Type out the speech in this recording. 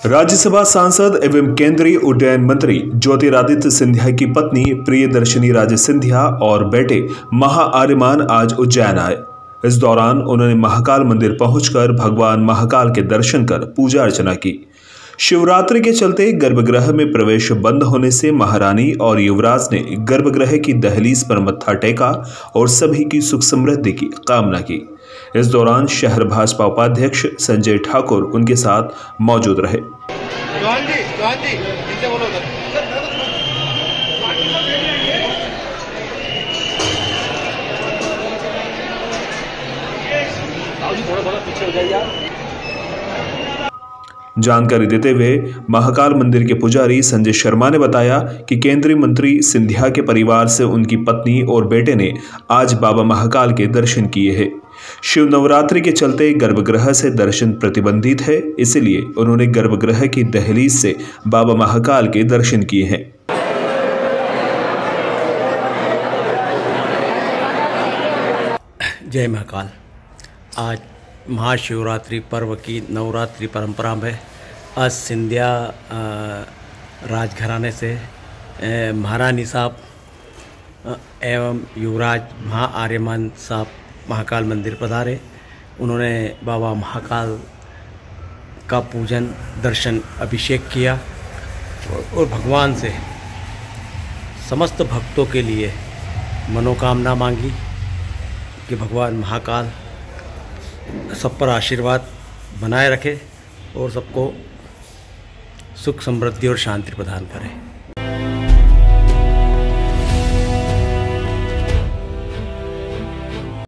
राज्यसभा सांसद एवं केंद्रीय उड्डयन मंत्री ज्योतिरादित्य सिंधिया की पत्नी प्रियदर्शनी राजे सिंधिया और बेटे महाआर्यमान आज उज्जैन आए। इस दौरान उन्होंने महाकाल मंदिर पहुंचकर भगवान महाकाल के दर्शन कर पूजा अर्चना की। शिवरात्रि के चलते गर्भगृह में प्रवेश बंद होने से महारानी और युवराज ने गर्भगृह की दहलीज पर मत्था टेका और सभी की सुख समृद्धि की कामना की। इस दौरान शहर भाजपा उपाध्यक्ष संजय ठाकुर उनके साथ मौजूद रहे। जानकारी देते हुए महाकाल मंदिर के पुजारी संजय शर्मा ने बताया कि केंद्रीय मंत्री सिंधिया के परिवार से उनकी पत्नी और बेटे ने आज बाबा महाकाल के दर्शन किए हैं। शिव नवरात्रि के चलते गर्भगृह से दर्शन प्रतिबंधित है, इसलिए उन्होंने गर्भगृह की दहलीज से बाबा महाकाल के दर्शन किए हैं। जय महाकाल। आज महाशिवरात्रि पर्व की नवरात्रि परंपरा में आज सिंधिया राजघराने से महारानी साहब एवं युवराज महाआर्यमान साहब महाकाल मंदिर पधारे। उन्होंने बाबा महाकाल का पूजन दर्शन अभिषेक किया और भगवान से समस्त भक्तों के लिए मनोकामना मांगी कि भगवान महाकाल सब पर आशीर्वाद बनाए रखे और सबको सुख समृद्धि और शांति प्रदान करें।